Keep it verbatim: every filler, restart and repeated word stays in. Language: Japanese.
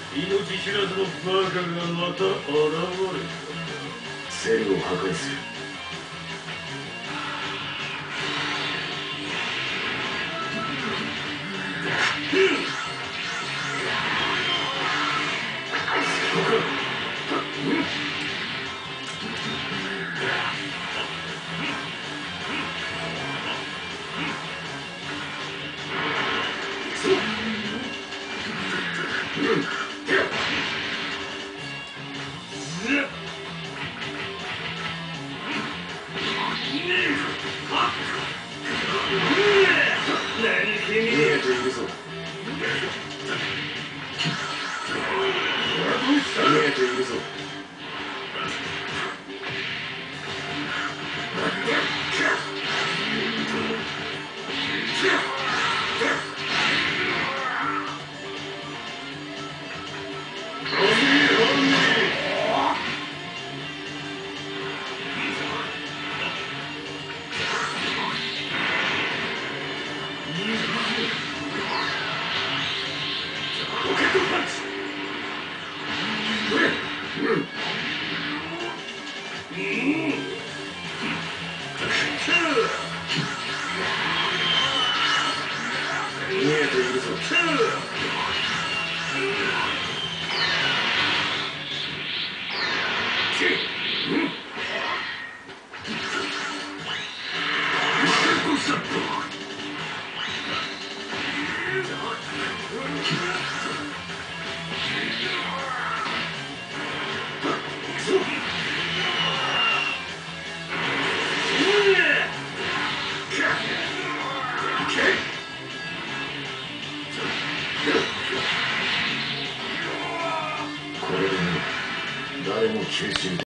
命知らずのバカがまた現れた。セルを破壊する。見えているぞ。見えているぞ。見えているぞ。これでも誰も吸収できない。